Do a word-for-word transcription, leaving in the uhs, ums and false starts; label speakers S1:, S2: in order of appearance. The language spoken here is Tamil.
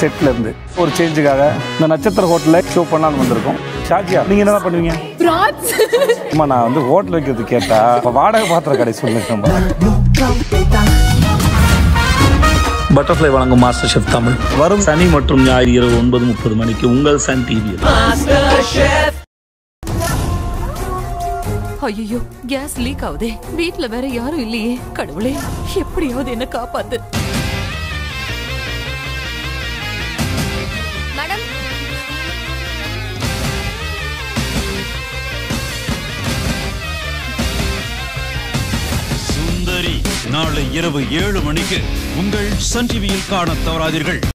S1: செட்ல இருந்து ஒரு சேஞ்சுக்காக இந்த நட்சத்திர ஹோட்டல்ல ஷோ பண்ணலாம்னு வந்திருக்கோம். ஷாஜியா, நீங்க என்ன பண்ணுவீங்க? அம்மா, நான் வந்து ஹோட்டல் வைக்கிறது கேட்டா வாடகை பாத்திர கடை சொல்லிருக்கேன்.
S2: பட்டர்ஃப்ளை வழங்கும் மாஸ்டர் ஷெஃப் தமிழ் வரும் சனி மற்றும் ஞாயிறு இரவு ஒன்பது முப்பது மணிக்கு உங்கள் சன் டிவி.
S3: ஐயோ, கேஸ் லீக் ஆகுதே. வீட்ல வேற யாரும் இல்லையே. கடவுளே, எப்படியாவது என்ன காப்பாத்து.
S4: மேடம்,
S5: சுந்தரி நாளை இரவு ஏழு மணிக்கு உங்கள் சன் டிவியில் காண தவறாதீர்கள்.